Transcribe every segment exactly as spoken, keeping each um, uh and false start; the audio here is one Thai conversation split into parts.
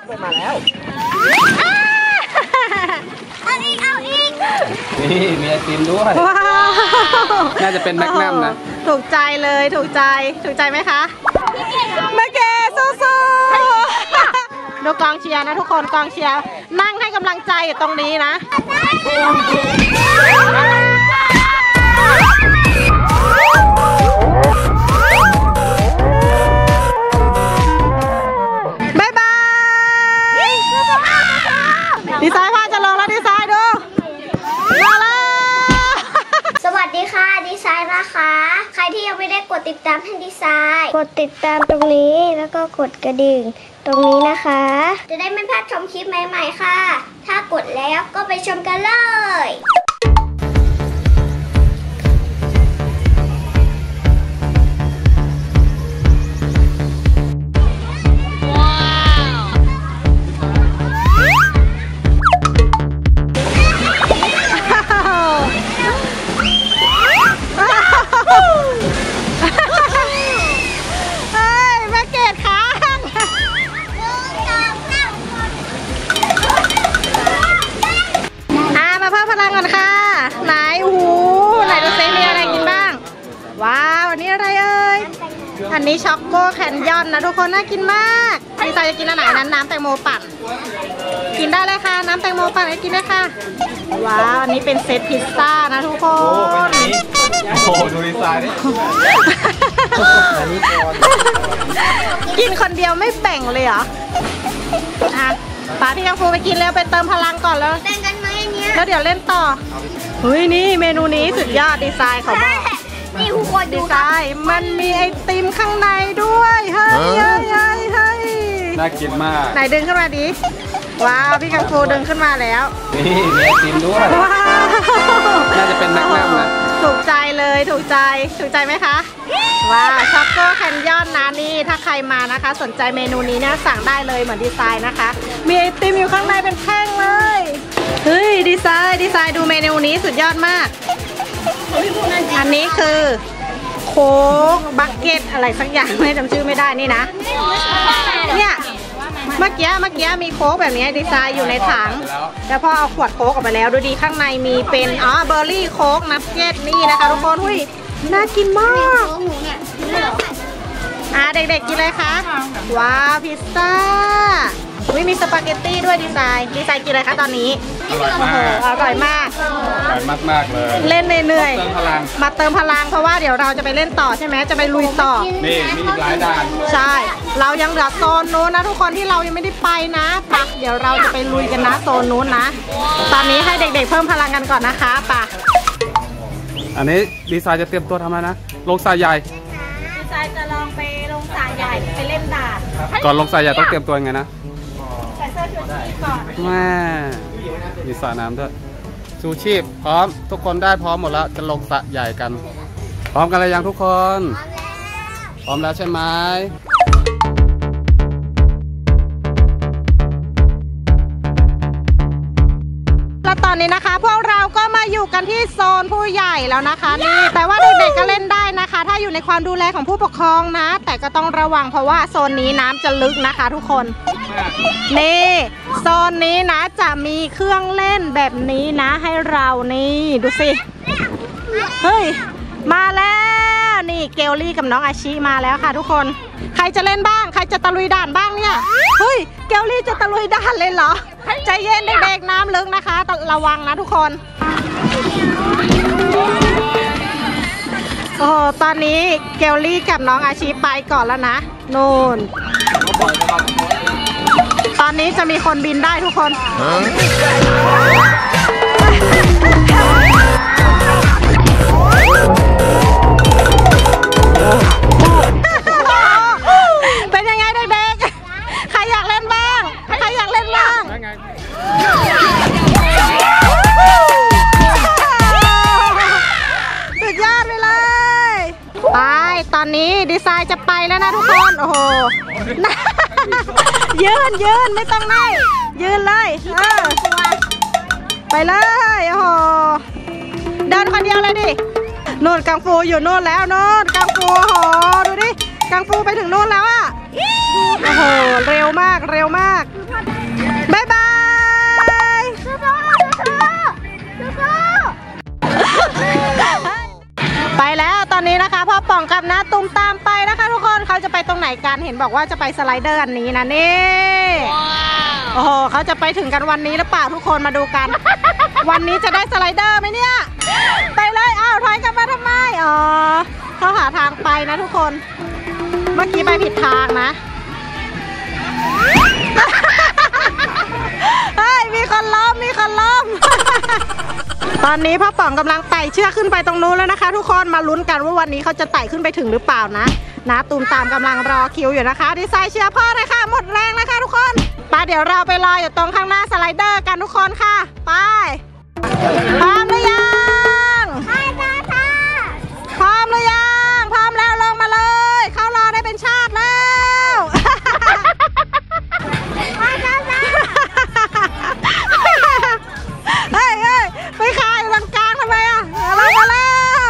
ไปมาแล้วเอาอีกเอาอีกนี่มีไอติมด้วยว้าวน่าจะเป็นแมกนัมนะถูกใจเลยถูกใจถูกใจไหมคะแม่เกสู้ๆดูกองเชียร์นะทุกคนกองเชียร์นั่งให้กำลังใจอยู่ตรงนี้นะบ๊ายบายดีไซน์พาจะลงแล้วดีไซน์ดูมาแล้วสวัสดีค่ะดีไซน์นะคะใครที่ยังไม่ได้กดติดตามให้ดีไซน์กดติดตามตรงนี้แล้วก็กดกระดิ่งตรงนี้นะคะจะได้ไม่พลาดชมคลิปใหม่ๆค่ะถ้ากดแล้วก็ไปชมกันเลยอันนี้ช็อกโกแคนยอนนะทุกคนน่ากินมากดีไซน์จะกินอันไหนนั้นน้ำแตงโมปั่นกินได้เลยค่ะน้ำแตงโมปั่นให้กินได้ค่ะว้าวอันนี้เป็นเซตพิซซ่านะทุกคนโอ้ดูดีไซน์ดิกินคนเดียวไม่แบ่งเลยเหรออ่ะป้าพี่กังฟูไปกินแล้วไปเติมพลังก่อนแล้วแบ่งกันไหมอันเนี้ยแล้วเดี๋ยวเล่นต่อเฮ้ยนี่เมนูนี้สุดยอดดีไซน์เขาบอกนี่ทุกคนดูค่ะมันมีไอติมข้างในด้วยเฮ้ยเฮ้ยเฮ้ยเฮ้ยน่ากินมากไหนดึงขึ้นมาดิว้าวพี่กังฟูดึงขึ้นมาแล้วนี่มีไอติมด้วยว้าวน่าจะเป็นแมกนัมนะถูกใจเลยถูกใจถูกใจไหมคะว้าวช็อกโกแคนยอนนะนี่ถ้าใครมานะคะสนใจเมนูนี้เนี่ยสั่งได้เลยเหมือนดีไซน์นะคะมีไอติมอยู่ข้างในเป็นแท่งเลยเฮ้ยดีไซน์ดีไซน์ดูเมนูนี้สุดยอดมากอันนี้คือโค้กบักเก็ตอะไรสักอย่างไม่จำชื่อไม่ได้นี่นะเนี่ยเมื่อกี้เมื่อกี้มีโค้กแบบนี้ดีไซน์อยู่ในถังแล้วพอเอาขวดโค้กออกไปแล้วดูดีข้างในมีเป็นอ๋อเบอร์รี่โค้กนักเก็ตนี่นะคะทุกคนหุ้ยน่ากินมากอ่าเด็กๆกินเลยคะว้าวพิซซ่าวิมีสปาเกตตี้ด้วยดีไซน์ดีไซน์กินอะไรคะตอนนี้อร่อยมากอร่อยมากอร่อยมากๆเลยเล่นเหนื่อยเติมพลังมาเติมพลังเพราะว่าเดี๋ยวเราจะไปเล่นต่อใช่ไหมจะไปลุยต่อนี่มีอีกหลายด่านใช่เรายังเหลือโซนนู้นนะทุกคนที่เรายังไม่ได้ไปนะปะเดี๋ยวเราจะไปลุยกันนะโซนนู้นนะตอนนี้ให้เด็กๆเพิ่มพลังกันก่อนนะคะปะอันนี้ดีไซน์จะเตรียมตัวทำอะไรนะลงสายใหญ่ดีไซน์จะลองไปลงสายใหญ่ไปเล่นด่านก่อนลงสายใหญ่ต้องเตรียมตัวยังไงนะใส่เสื้อชูชีพก่อนแม่มีสระน้ำด้วยชูชีพพร้อมทุกคนได้พร้อมหมดแล้วจะลงสระใหญ่กันพร้อมกันเลยยังทุกคนพร้อมแล้วใช่ไหมแล้วตอนนี้นะคะพวกเราก็มาอยู่กันที่โซนผู้ใหญ่แล้วนะคะนี่แต่ว่าเด็กๆก็เล่นได้นะคะถ้าอยู่ในความดูแลของผู้ปกครองนะแต่ก็ต้องระวังเพราะว่าโซนนี้น้ำจะลึกนะคะทุกคนนี่โซนนี้นะจะมีเครื่องเล่นแบบนี้นะให้เรานี่ดูสิเฮ้ยมาแล้วนี่เกลลี่กับน้องอาชิมาแล้วค่ะทุกคนใครจะเล่นบ้างใครจะตะลุยด่านบ้างเนี่ยเฮ้ยเกลลี่จะตะลุยด่านเลยเหรอใจเย็นเด็กๆน้ำลึกนะคะระวังนะทุกคนโอ้ตอนนี้เกลลี่กับน้องอาชิไปก่อนแล้วนะนู่นตอนนี้จะมีคนบินได้ทุกคนเป็นยังไงเด็กๆใครอยากเล่นบ้างใครอยากเล่นบ้างสุดยอดไปเลยไปตอนนี้ดีไซน์จะไปแล้วนะทุกคนโอ้โหยืนยืนไม่ต้องนั่งยืนเลยเออไปเลยโอ้โหเดินคนเดียวเลยดิโน่นกังฟูอยู่โน่นแล้วโน่นกังฟูโอ้โหดูดิกังฟูไปถึงโน่นแล้วอ่ะโอ้โหเร็วมากเร็วมากกันเห็นบอกว่าจะไปสไลเดอร์อันนี้นะนี่โอ้โหเขาจะไปถึงกันวันนี้หรือเปล่าทุกคนมาดูกัน วันนี้จะได้สไลเดอร์ไหมเนี่ยไปเลยอ้าวถอยกลับมาทำไมอ๋อเขาหาทางไปนะทุกคนเมื่อกี้ไปผิดทางนะเฮ้ยมีคนล้มมีคนล้ม ตอนนี้พ่อป๋องกำลังไต่เชือกขึ้นไปตรงนู้นแล้วนะคะทุกคนมาลุ้นกันว่าวันนี้เขาจะไต่ขึ้นไปถึงหรือเปล่านะนะตูมตามกำลังรอคิวอยู่นะคะดีไซน์เชียร์พ่อเลยค่ะหมดแรงแล้วค่ะทุกคนไปเดี๋ยวเราไปรออยู่ตรงข้างหน้าสไลเดอร์กันทุกคนค่ะไปพร้อมหรือยังพร้อมหรือยังพร้อมแล้วลงมาเลยเข้ารอได้เป็นชาติแล้วเฮ้ยเฮ้ยไปขายตรงกลางทำไมอ่ะลงมาแล้ว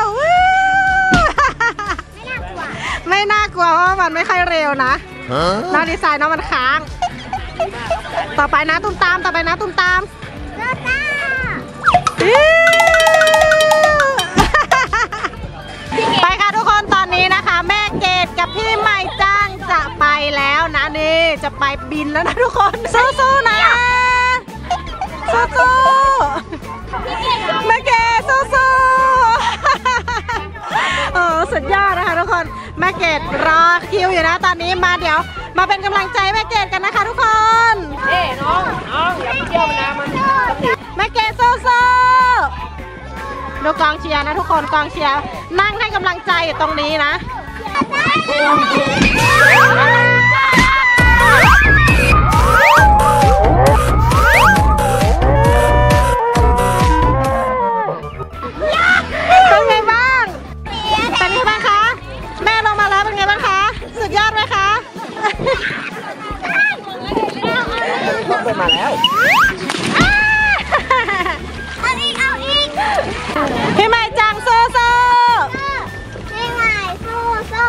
ไม่น่ากลัวเพราะมันไม่ค่อยเร็วนะน่าดีไซน์น้องมันค้างต่อไปนะตุ้มตามต่อไปนะตุ้มตามไปค่ะทุกคนตอนนี้นะคะแม่เกดกับพี่ใหม่จ้างจะไปแล้วนะนี่จะไปบินแล้วนะทุกคนสู้ๆนะสู้ๆแม่เกดสู้ๆโอ้สุดยอดนะคะทุกคนแม่เกดรอคิวอยู่นะตอนนี้มาเดี๋ยวมาเป็นกำลังใจแม่เกดกันนะคะทุกคนเอ้น้องน้องอย่าไปเที่ยวนะมันแม่เกดสู้ๆดูกองเชียร์นะทุกคนกองเชียร์นั่งให้กำลังใจอยู่ตรงนี้นะเป็นไงบ้างเป็นไงบ้างคะแม่ลงมาแล้วเป็นไงบ้างคะสุดยอดไหมคะไปมาแล้วพี่ใหม่จังสู้สู้พี่ใหม่สู้สู้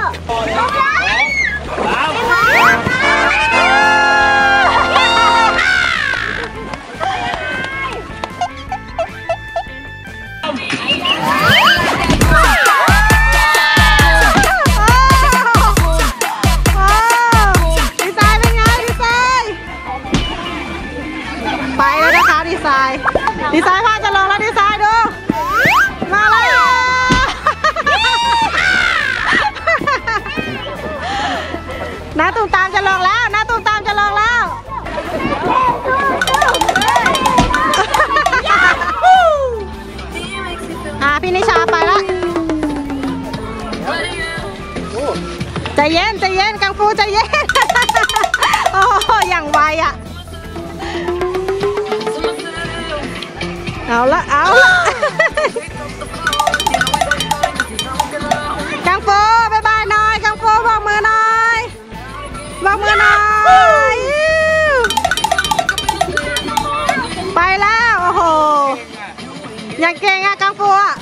ดีไซน์เป็นไงดีไซน์ไปแล้วนะคะดีไซน์ดีไซน์พ่อจะลงแล้วดีไซน์ดูมาแล้วน้าตูมตามจะลงแล้วน้าตูมตามจะลงแล้วอ่าพี่นิชาไปแล้วใจเย็นใจเย็นกังฟูใจเย็นโอ้อย่างไวอ่ะเอาละเอาละกังฟูบายบายหน่อยกังฟูบอกมือหน่อยบอกมือหน่อยไปแล้วโอ้โหอย่างเก่งอะกังฟูอะ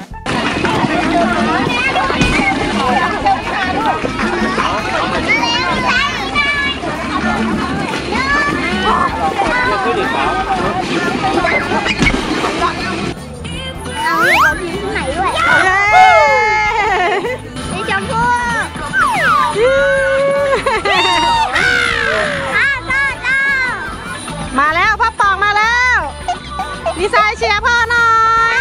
เอาเราพิมพ์ที่ไหนด้วยนี่ชมพู่มาแล้วพ่อปองมาแล้วดีไซน์เชียร์พ่อหน่อย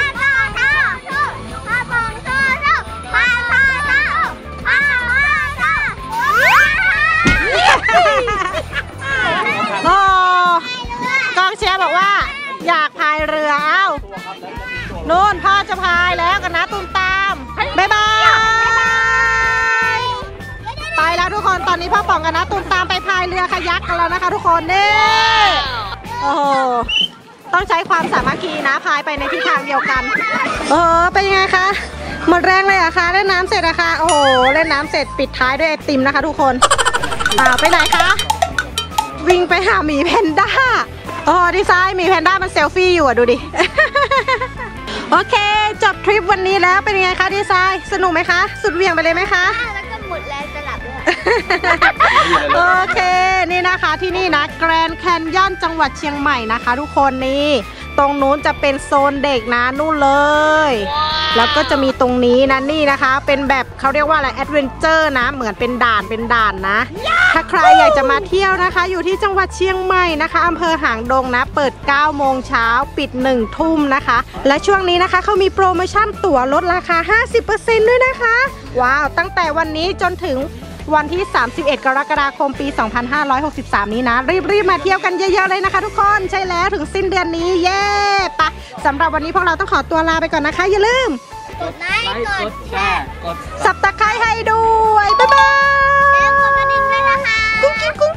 โอ้กองเชียร์บอกว่าอยากพายเรือเอ้านู่นพ่อจะพายแล้วกันนะตุ้มตามบ๊ายบายไปแล้วทุกคนตอนนี้พ่อป๋องกันนะตุ้มตามไปพายเรือคายักกันแล้วนะคะทุกคนนี่โอ้โหต้องใช้ความสามัคคีนะพายไปในทิศทางเดียวกันเออเป็นยังไงคะหมดแรงเลยอะคะเล่นน้ำเสร็จอะคะโอ้โหเล่นน้ำเสร็จปิดท้ายด้วยไอติมนะคะทุกคนอ่าไปไหนคะวิ่งไปหาหมีแพนด้าโอ้ดีไซน์หมีแพนด้ามันเซลฟี่อยู่อะดูดิ โอเคจบทริปวันนี้แล้วเป็นยังไงคะดีไซน์สนุกไหมคะสุดเหวี่ยงไปเลยไหมคะแล้วก็หมดแรงจะหลับด้วยโอเคนี่นะคะที่นี่นะแกรนด์แคนยอนจังหวัดเชียงใหม่นะคะทุกคนนี่ตรงนู้นจะเป็นโซนเด็กนะนู่นเลย แล้วก็จะมีตรงนี้นะนี่นะคะเป็นแบบเขาเรียกว่าอะไรแอดเวนเจอร์นะเหมือนเป็นด่านเป็นด่านนะ ถ้าใครอยากจะมาเที่ยวนะคะอยู่ที่จังหวัดเชียงใหม่นะคะอำเภอหางดงนะเปิดเก้าโมงเช้าปิดหนึ่งทุ่มนะคะและช่วงนี้นะคะเขามีโปรโมชั่นตั๋วลดราคา ห้าสิบเปอร์เซ็นต์ ด้วยนะคะว้าวตั้งแต่วันนี้จนถึงวันที่สามสิบเอ็ดกรกฎาคมปีสองพันห้าร้อยหกสิบสามนี้นะรีบๆมาเที่ยวกันเยอะๆเลยนะคะทุกคนใช่แล้วถึงสิ้นเดือนนี้เย้ปะสำหรับวันนี้พวกเราต้องขอตัวลาไปก่อนนะคะอย่าลืมกดไลค์กดแชร์กดสับตะไคร้ให้ด้วยบ๊ายบายแล้วกดกระดิ่งด้วยนะคะกุ๊กกิ๊กกุ๊ก